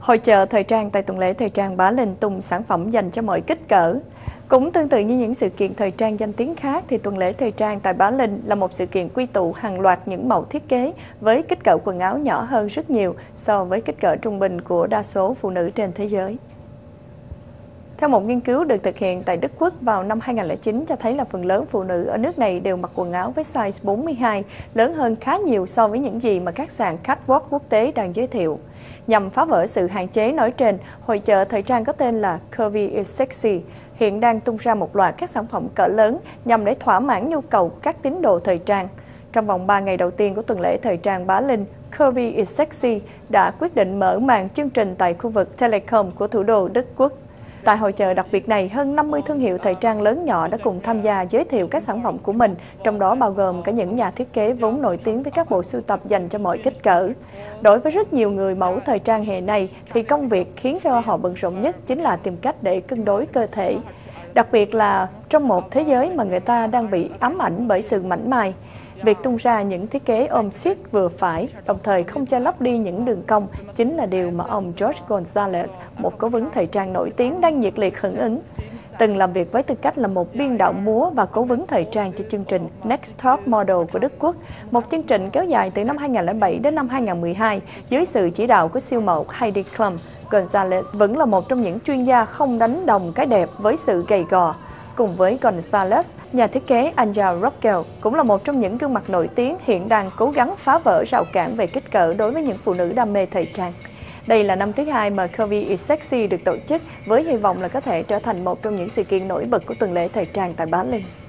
Hội chợ thời trang tại tuần lễ thời trang Bá Linh tung sản phẩm dành cho mọi kích cỡ. Cũng tương tự như những sự kiện thời trang danh tiếng khác thì tuần lễ thời trang tại Bá Linh là một sự kiện quy tụ hàng loạt những mẫu thiết kế với kích cỡ quần áo nhỏ hơn rất nhiều so với kích cỡ trung bình của đa số phụ nữ trên thế giới. Theo một nghiên cứu được thực hiện tại Đức Quốc vào năm 2009 cho thấy là phần lớn phụ nữ ở nước này đều mặc quần áo với size 42, lớn hơn khá nhiều so với những gì mà các sàn catwalk quốc tế đang giới thiệu. Nhằm phá vỡ sự hạn chế nói trên, hội chợ thời trang có tên là Curvy is Sexy hiện đang tung ra một loạt các sản phẩm cỡ lớn nhằm để thỏa mãn nhu cầu các tín đồ thời trang. Trong vòng 3 ngày đầu tiên của tuần lễ thời trang Bá Linh, Curvy is Sexy đã quyết định mở màn chương trình tại khu vực Telecom của thủ đô Đức Quốc. Tại hội chợ đặc biệt này, hơn 50 thương hiệu thời trang lớn nhỏ đã cùng tham gia giới thiệu các sản phẩm của mình, trong đó bao gồm cả những nhà thiết kế vốn nổi tiếng với các bộ sưu tập dành cho mọi kích cỡ. Đối với rất nhiều người mẫu thời trang hè này, thì công việc khiến cho họ bận rộn nhất chính là tìm cách để cân đối cơ thể. Đặc biệt là trong một thế giới mà người ta đang bị ám ảnh bởi sự mảnh mai. Việc tung ra những thiết kế ôm siết vừa phải, đồng thời không che lấp đi những đường cong, chính là điều mà ông Jorge González, một cố vấn thời trang nổi tiếng, đang nhiệt liệt hưởng ứng. Từng làm việc với tư cách là một biên đạo múa và cố vấn thời trang cho chương trình Next Top Model của Đức Quốc, một chương trình kéo dài từ năm 2007 đến năm 2012 dưới sự chỉ đạo của siêu mẫu Heidi Klum. González vẫn là một trong những chuyên gia không đánh đồng cái đẹp với sự gầy gò. Cùng với González, nhà thiết kế Anja Rockel cũng là một trong những gương mặt nổi tiếng hiện đang cố gắng phá vỡ rào cản về kích cỡ đối với những phụ nữ đam mê thời trang. Đây là năm thứ hai mà Curvy is Sexy được tổ chức với hy vọng là có thể trở thành một trong những sự kiện nổi bật của tuần lễ thời trang tại Bá Linh.